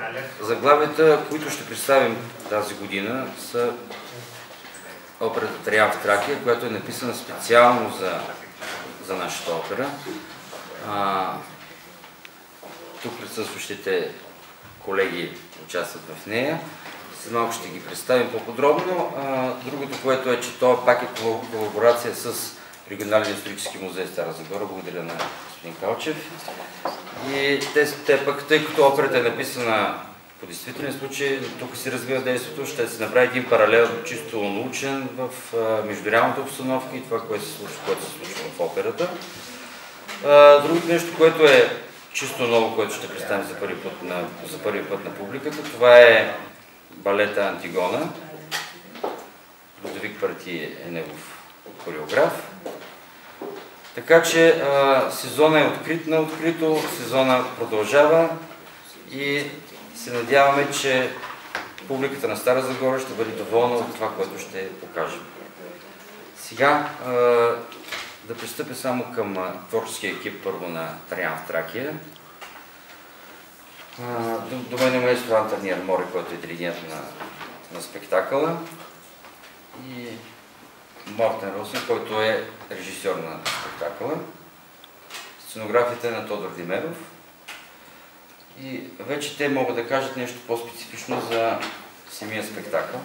Заглавията, които ще представим тази година, са операта Триан в Тракия, която е написана специално за нашата опера. Тук присъстващите колеги участват в нея. След малко ще ги представим по-подробно. Другото, което е, че това пак е колаборация с Регионалния исторически музей Стара Загора. Благодаря на господин Калчев. И те пък, тъй като операта е написана по действителен случай, тук си развива действието, ще се направи един паралел чисто научен в междуреалната обстановка и това, което се случва в операта. Другото нещо, което е чисто ново, което ще представим за първи път на публиката, това е балета Антигона. Людовик Парти е негов хореограф. Така че сезона е открит на открито, сезона продължава и се надяваме, че публиката на Стара Загора ще бъде доволна от това, което ще покажем. Сега да пристъпя само към творческия екип първо на Триан в Тракия. До мен е маестро Антонио Армори, който е диригент на спектакъла, и Мортен Росен, който е режисьор на спектакъла. Сценографията е на Тодор Димеров. И вече те могат да кажат нещо по-специфично за самия спектакъл.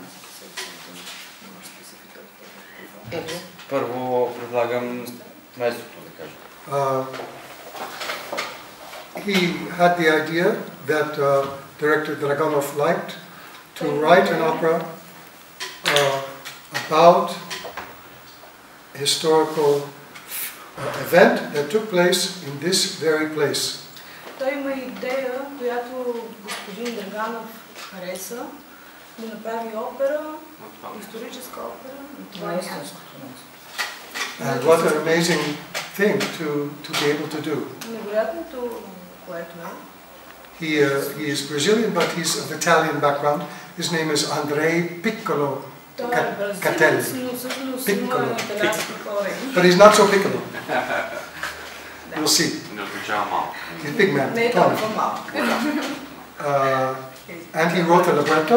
Първо предлагам маестрото да каже. He had the idea that director Draganov liked to write an opera about a historical event that took place in this very place. Той има идея, която господин Драганов хареса, да направи опера, историческа опера. Това е истинското. And what an amazing thing to be able to do. Невероятното, което е. He is Brazilian, but he's of Italian background. His name is Andrei Piccolo Catelli. Piccolo. But he's not so piccolo. You'll see. He's a big man. And he wrote the libretto.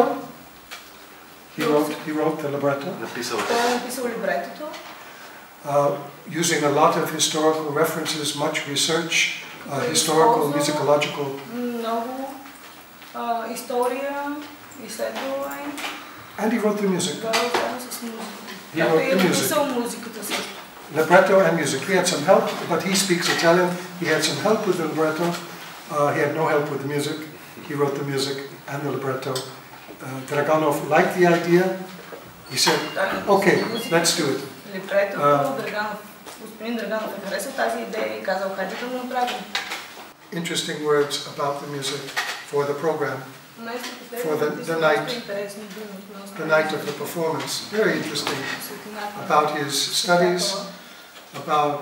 He wrote the libretto. Using a lot of historical references, much research, historical, musicological. Много история, изследване. And he wrote the music. He wrote the music. Libretto and music. He had some help, but he speaks Italian. He had some help with the libretto. He had no help with the music. He wrote the music and the libretto. Draganov liked the idea. He said, okay, let's do it. Interesting words about the music for the program, for the night of the performance. Very interesting about his studies, about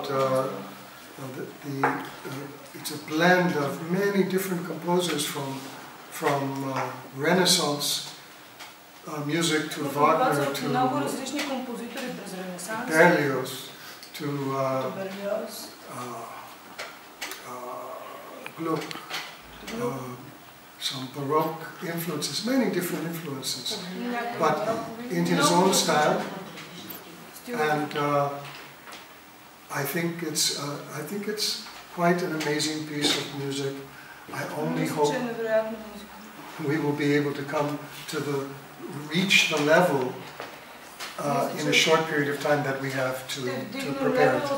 it's a blend of many different composers from Renaissance music to Wagner to Berlioz to Gluck, some Baroque influences, many different influences, but in his own style. And I think it's quite an amazing piece of music. I only hope we will be able to come to reach the level in a short period of time that we have to prepare it.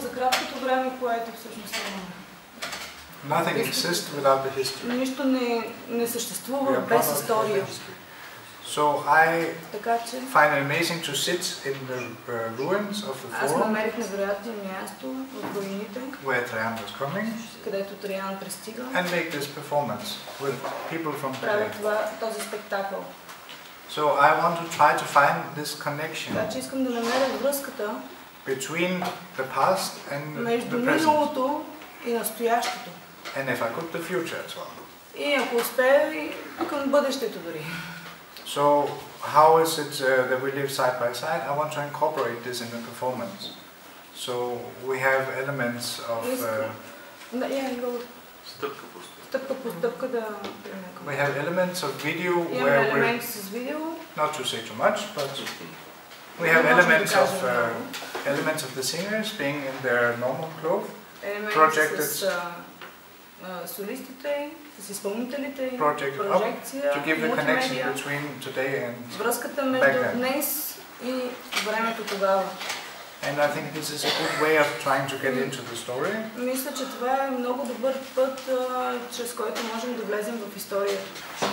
Nothing exists without the history. Нищо не съществува без история. So I find it amazing to sit in the ruins of the Аз forum намерих невероятно място в руините, where Trajan was coming, където Триан пристига, and make this performance with people from правя today. този спектакъл. So I want to try to find this connection Така че искам да намеря връзката between the past and между the present, миналото и настоящето. and if I could, the future as well. И ако успея, и към бъдещето дори. So how is it that we live side by side? I want to incorporate this in the performance. So we have elements of Стъпка по стъпка да We have elements of video имаме where we're, елементи с видео. not to say too much, but we have elements of the singers being in their normal clothes, Елементи с солистите, с изпълнителите, прожекция, to give the connection мултимедия, between today and връзката back между then. днес и времето тогава. And I think this is a good way of trying to get into the story. Мисля, че това е много добър път, чрез който можем да влезем в историята.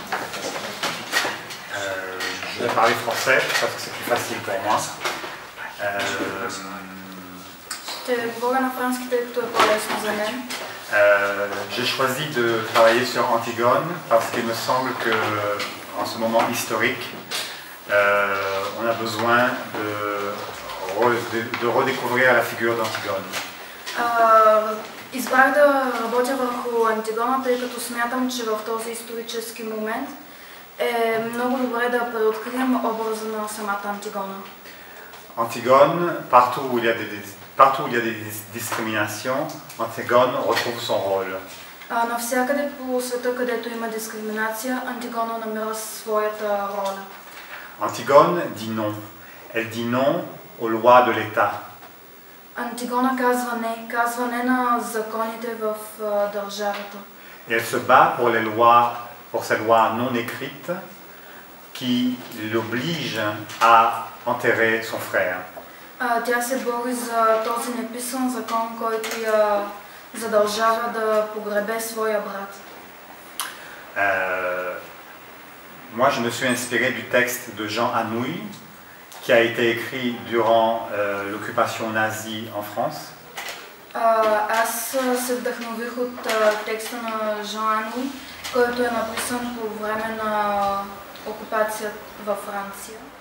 Je vais parler français parce que c'est plus facile pour moi. Ще говоря на френски, тъй като е по-лесно за мен. J'ai choisi de travailler sur Antigone parce qu'il me semble que, en ce moment historique, on a besoin de redécouvrir la figure d'Antigone. Избрах да работя върху Антигона, тъй като смятам, че в този исторически момент е много добре да преоткрием образа на самата Антигона. Antigone, partout où il y a des discriminations, Antigone retrouve son rôle. Навсякъде по света, където има дискриминация, Антигона намира своята роля. Antigone dit non. Elle dit non aux lois de l'État. Антигона казва не на законите в държавата. Et elle se bat pour ces lois non écrites qui l'obligent à enterrer son frère. Тя се бори за този неписан закон, който я задължава да погребе своя брат. Moi, je me suis inspiré du texte de Jean Anouilh, qui a été écrit durant l'occupation nazie en France. Аз се вдъхнових от текста на Жан Ануи, който е написан по време на окупация във Франция.